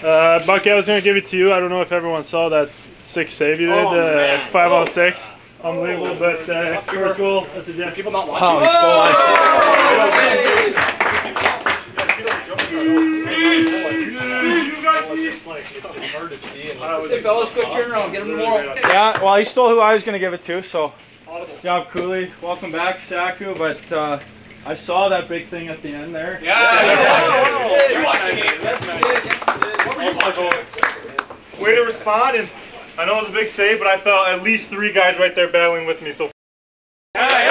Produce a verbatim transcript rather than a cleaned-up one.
Uh, Bucky, I was going to give it to you. I don't know if everyone saw that six save you did, oh, uh, five out of six. Unbelievable, but uh, first goal, that's a Jet. People not watching. Oh, he's still alive. Hey, fellas, quick turnaround. Get him the ball. Yeah, well, he stole who I was going to give it to, so good job, Cooley. Welcome back, Saku, but uh, I saw that big thing at the end there. Yeah, you're watching it. Yes, you did. What were you watching? Way to respond, and I know it was a big save, but I felt at least three guys right there battling with me. So. Yeah.